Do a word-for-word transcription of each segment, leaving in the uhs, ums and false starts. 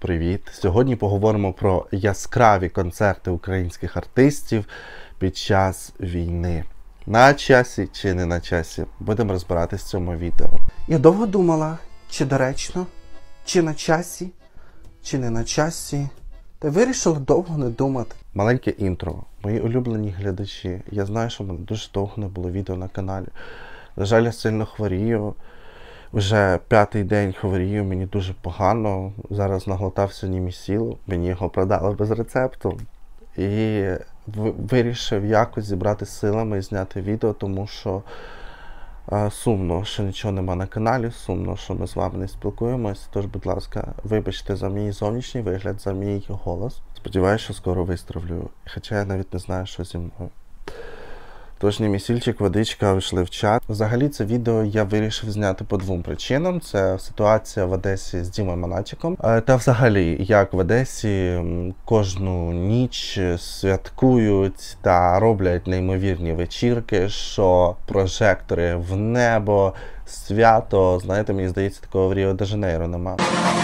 Привіт! Сьогодні поговоримо про яскраві концерти українських артистів під час війни. На часі чи не на часі? Будемо розбиратись в цьому відео. Я довго думала, чи доречно, чи на часі, чи не на часі. Та вирішила довго не думати. Маленьке інтро. Мої улюблені глядачі. Я знаю, що в мене дуже довго не було відео на каналі. На жаль, я сильно хворію. Вже п'ятий день хворію, мені дуже погано. Зараз наглотався німісілу. Мені його продали без рецепту. І вирішив якось зібрати силами і зняти відео, тому що а, сумно, що нічого нема на каналі, сумно, що ми з вами не спілкуємось. Тож, будь ласка, вибачте за мій зовнішній вигляд, за мій голос. Сподіваюся, що скоро виздоровлю. Хоча я навіть не знаю, що зі мною. Тож німісільчик, водичка, вийшли в чат. Взагалі це відео я вирішив зняти по двом причинам. Це ситуація в Одесі з Дімою Монатіком. Та взагалі, як в Одесі кожну ніч святкують та роблять неймовірні вечірки, що прожектори в небо, свято. Знаєте, мені здається, такого в Ріо-де-Жанейро нема.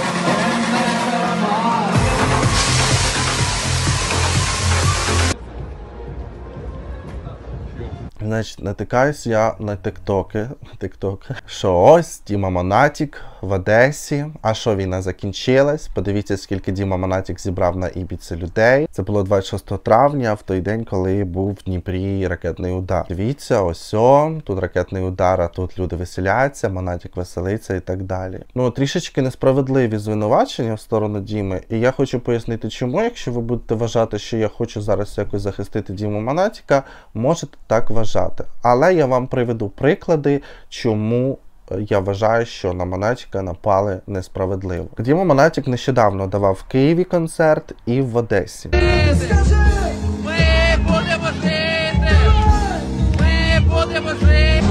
Значить, натикаюсь я на тіктоки, тіктоки, що ось Діма Монатік в Одесі, а що війна закінчилась, подивіться, скільки Діма Монатік зібрав на Ібіці людей. Це було двадцять шостого травня, в той день, коли був в Дніпрі ракетний удар. Дивіться, ось о, тут ракетний удар, а тут люди веселяться, Монатік веселиться і так далі. Ну, трішечки несправедливі звинувачення в сторону Діми, і я хочу пояснити чому, якщо ви будете вважати, що я хочу зараз якось захистити Діму Монатіка, можете так вважати. Але я вам приведу приклади, чому я вважаю, що на Монатіка напали несправедливо. Діма Монатік нещодавно давав в Києві концерт і в Одесі. Скажи! Ми будемо жити! Ми будемо жити!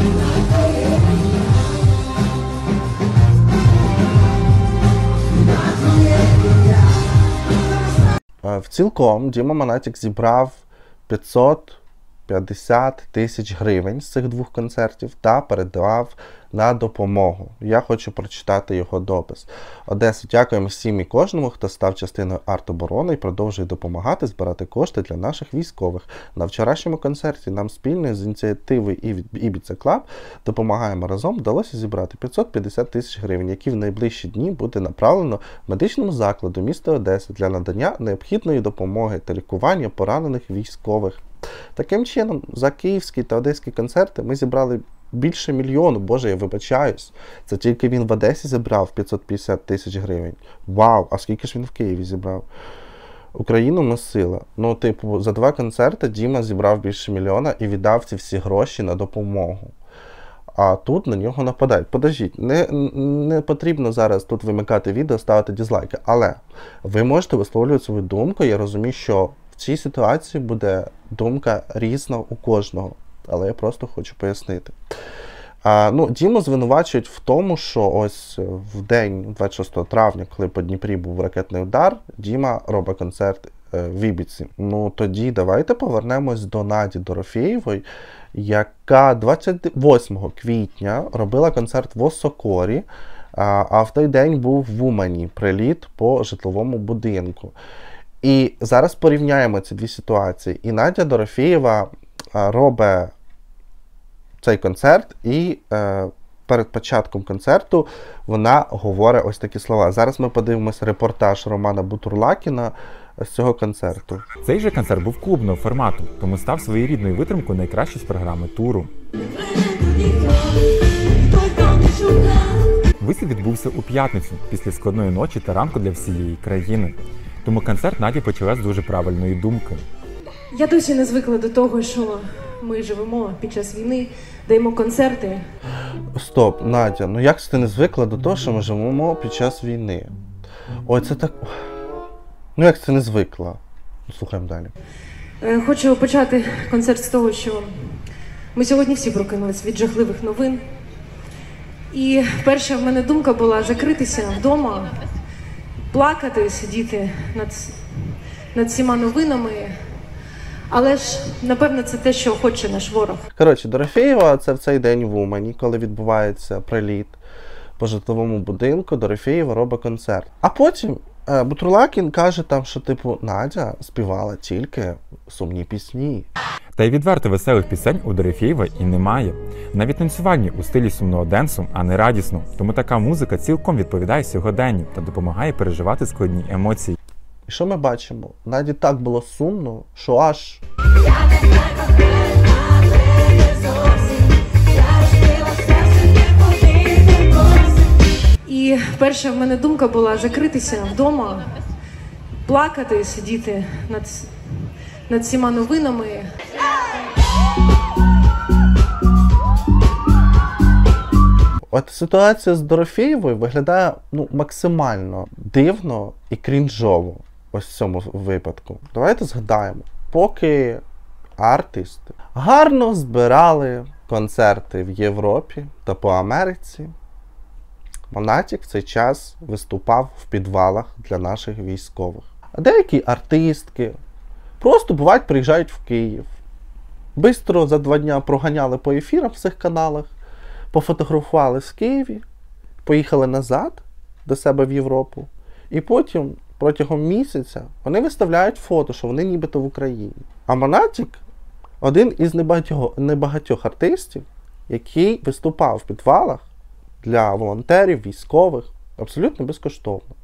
В цілком Діма Монатік зібрав п'ятсот п'ятдесят тисяч гривень з цих двох концертів та передав на допомогу. Я хочу прочитати його допис. Одеса, дякуємо всім і кожному, хто став частиною артоборони і продовжує допомагати збирати кошти для наших військових. На вчорашньому концерті нам спільно з ініціативи Ібіца Клаб допомагаємо разом вдалося зібрати п'ятсот п'ятдесят тисяч гривень, які в найближчі дні буде направлено медичному закладу міста Одеси для надання необхідної допомоги та лікування поранених військових. Таким чином, за київські та одеські концерти ми зібрали більше мільйону, боже, я вибачаюсь. Це тільки він в Одесі зібрав п'ятсот п'ятдесят тисяч гривень. Вау, а скільки ж він в Києві зібрав? Україну носила. Ну, типу, за два концерти Діма зібрав більше мільйона і віддав ці всі гроші на допомогу. А тут на нього нападають. Подождіть, не, не потрібно зараз тут вимикати відео, ставити дизлайки. Але ви можете висловлювати свою думку. Я розумію, що в цій ситуації буде думка різна у кожного. Але я просто хочу пояснити. А, ну, Діму звинувачують в тому, що ось в день двадцять шостого травня, коли по Дніпрі був ракетний удар, Діма робить концерт е, в Ібіці. Ну, тоді давайте повернемось до Наді Дорофєєвої, яка двадцять восьмого квітня робила концерт в Осокорі, а, а в той день був в Умані приліт по житловому будинку. І зараз порівняємо ці дві ситуації. І Надя Дорофєєва робить цей концерт, і е, перед початком концерту вона говорить ось такі слова. Зараз ми подивимося репортаж Романа Бутурлакіна з цього концерту. Цей же концерт був клубного формату, тому став своєрідною витримкою найкраще з програми туру. Виступ відбувся у п'ятницю, після складної ночі та ранку для всієї країни. Тому концерт Наді почала з дуже правильної думки. Я досі не звикла до того, що ми живемо під час війни, даємо концерти. Стоп, Надя, ну як ти не звикла до того, що ми живемо під час війни? Ой, це так... Ну як ти не звикла? Слухаємо далі. Хочу почати концерт з того, що ми сьогодні всі прокинулись від жахливих новин. І перша в мене думка була закритися вдома, плакати, сидіти над, над всіма новинами. Але ж, напевно, це те, що хоче наш ворог. Коротше, Дорофєєва – це в цей день в Умані, коли відбувається приліт по житловому будинку, Дорофєєва робить концерт. А потім Бутурлакін каже там, що типу Надя співала тільки сумні пісні. Та й відверто веселих пісень у Дорофєєва і немає. Навіть танцювальні у стилі сумного денсу, а не радісно. Тому така музика цілком відповідає сьогоденню та допомагає переживати складні емоції. І що ми бачимо? Наді так було сумно, що аж... І перша в мене думка була закритися вдома, плакати, сидіти над, над всіма новинами. От ситуація з Дорофєєвою виглядає ну, максимально дивно і крінжово ось в цьому випадку. Давайте згадаємо, поки артисти гарно збирали концерти в Європі та по Америці, Монатік в цей час виступав в підвалах для наших військових. А деякі артистки просто, бувають, приїжджають в Київ. Бистро за два дня проганяли по ефірам в цих каналах, пофотографували в Києві, поїхали назад до себе в Європу. І потім, протягом місяця, вони виставляють фото, що вони нібито в Україні. А Монатік – один із небагатьох, небагатьох артистів, який виступав в підвалах для волонтерів, військових, абсолютно безкоштовно.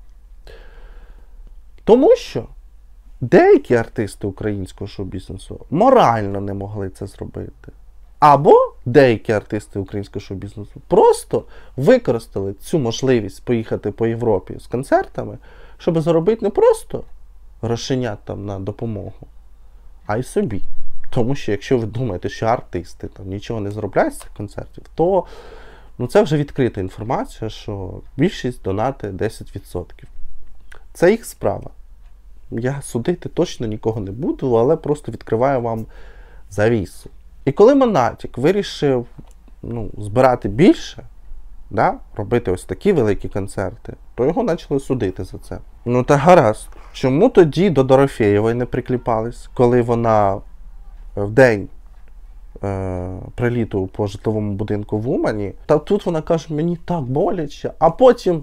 Тому що деякі артисти українського шоу-бізнесу морально не могли це зробити. Або деякі артисти українського шоу-бізнесу просто використали цю можливість поїхати по Європі з концертами, щоб заробити не просто грошенят там на допомогу, а й собі. Тому що якщо ви думаєте, що артисти там нічого не заробляють з цих концертів, то ну, це вже відкрита інформація, що більшість донати десять відсотків. Це їх справа. Я судити точно нікого не буду, але просто відкриваю вам завісу. І коли Монатік вирішив ну, збирати більше, да, робити ось такі великі концерти, то його почали судити за це. Ну та гаразд. Чому тоді до Дорофєєвої не прикліпались, коли вона в день е, приліту по житловому будинку в Умані, та тут вона каже, мені так боляче, а потім...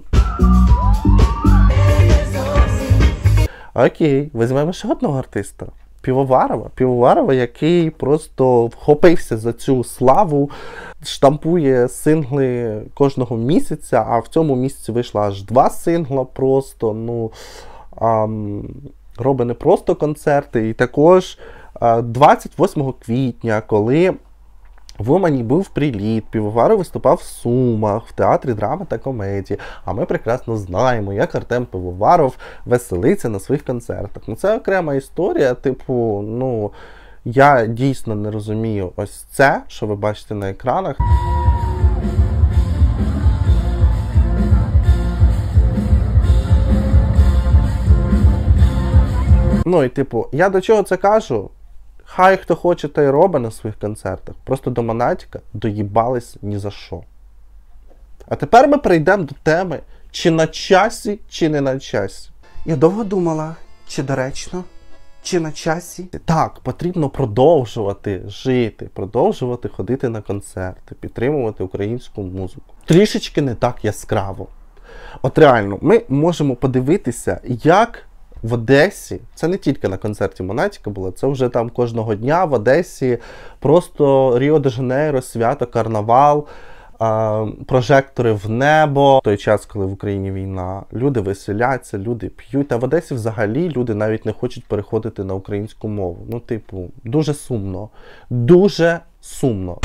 Окей, візьмемо ще одного артиста. Півоварова. Півоварова, який просто вхопився за цю славу, штампує сингли кожного місяця, а в цьому місяці вийшло аж два сингла просто, ну, ам, робить не просто концерти. І також а, двадцять восьмого квітня, коли в Умані був приліт, Півоваров виступав в Сумах, в театрі драми та комедії. А ми прекрасно знаємо, як Артем Пивоваров веселиться на своїх концертах. Ну, це окрема історія, типу, ну, я дійсно не розумію ось це, що ви бачите на екранах. Ну, і типу, я до чого це кажу? Хай хто хоче, та й робить на своїх концертах. Просто до Монатіка доїбались ні за що. А тепер ми перейдемо до теми, чи на часі, чи не на часі. Я довго думала, чи доречно, чи на часі. Так, потрібно продовжувати жити, продовжувати ходити на концерти, підтримувати українську музику. Трішечки не так яскраво. От реально, ми можемо подивитися, як в Одесі, це не тільки на концерті Монатіка було, це вже там кожного дня в Одесі просто Ріо-де-Жанейро, свято, карнавал, а, прожектори в небо. В той час, коли в Україні війна, люди веселяться, люди п'ють. А в Одесі взагалі люди навіть не хочуть переходити на українську мову. Ну, типу, дуже сумно. Дуже сумно.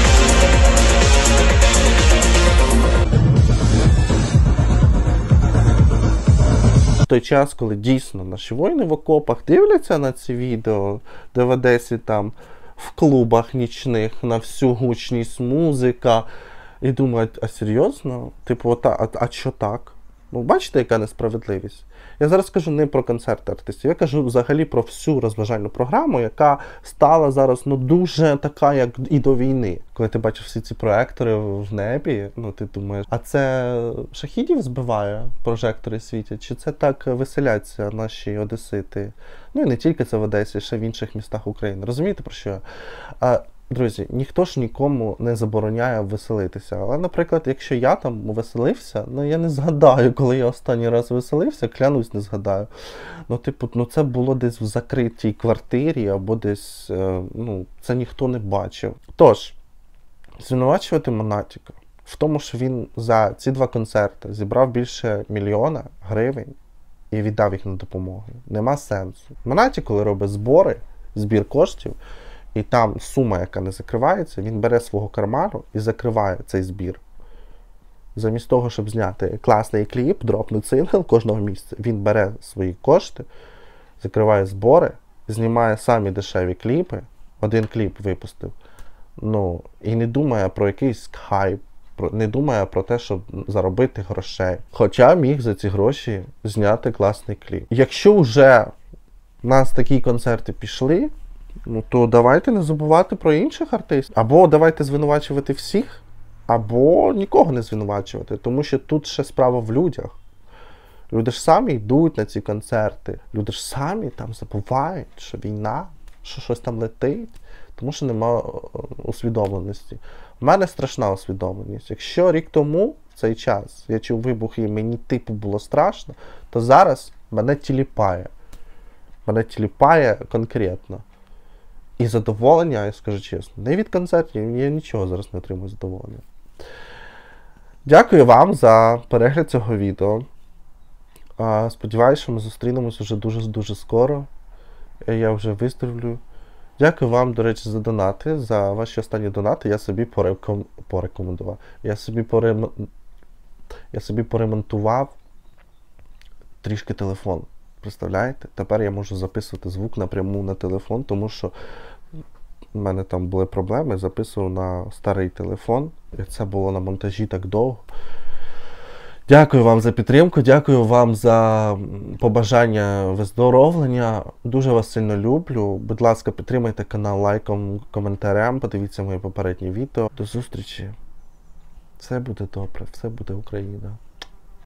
В той час, коли дійсно наші воїни в окопах дивляться на ці відео, де в Одесі там в клубах нічних на всю гучність музика, і думають, а серйозно? Типу, а, а, а що так? Ну, бачите, яка несправедливість? Я зараз кажу не про концерти артистів, я кажу взагалі про всю розважальну програму, яка стала зараз ну, дуже така, як і до війни. Коли ти бачиш всі ці проектори в небі, ну ти думаєш, а це шахідів збиває, прожектори світять, чи це так веселяться наші одесити? Ну і не тільки це в Одесі, ще в інших містах України. Розумієте, про що я? А, Друзі, ніхто ж нікому не забороняє веселитися. Але, наприклад, якщо я там веселився, ну я не згадаю, коли я останній раз веселився, клянусь, не згадаю. Ну, типу, ну це було десь в закритій квартирі, або десь, е, ну, це ніхто не бачив. Тож, звинувачувати Монатіка в тому, що він за ці два концерти зібрав більше мільйона гривень і віддав їх на допомогу, нема сенсу. Монатік, коли робить збори, збір коштів, і там сума, яка не закривається, він бере свого карману і закриває цей збір. Замість того, щоб зняти класний кліп, дропнути сингл кожного місяця, він бере свої кошти, закриває збори, знімає самі дешеві кліпи, один кліп випустив, ну, і не думає про якийсь хайп, не думає про те, щоб заробити грошей. Хоча міг за ці гроші зняти класний кліп. Якщо вже у нас такі концерти пішли, ну то давайте не забувати про інших артистів. Або давайте звинувачувати всіх, або нікого не звинувачувати. Тому що тут ще справа в людях. Люди ж самі йдуть на ці концерти. Люди ж самі там забувають, що війна, що щось там летить. Тому що немає усвідомленості. У мене страшна усвідомленість. Якщо рік тому, в цей час, я чув вибухи і мені типу було страшно, то зараз мене тіліпає. Мене тіліпає конкретно. І задоволення, я скажу чесно, не від концертів, я нічого зараз не отримую задоволення. Дякую вам за перегляд цього відео. Сподіваюсь, що ми зустрінемось вже дуже-дуже скоро. Я вже виздоровлю. Дякую вам, до речі, за донати, за ваші останні донати. Я собі пореком... порекомендував. Я собі, порем... я собі поремонтував трішки телефон. Представляєте? Тепер я можу записувати звук напряму на телефон, тому що в мене там були проблеми, записував на старий телефон, і це було на монтажі так довго. Дякую вам за підтримку, дякую вам за побажання виздоровлення. Дуже вас сильно люблю. Будь ласка, підтримайте канал лайком, коментарем, подивіться мої попередні відео. До зустрічі. Все буде добре, все буде Україна.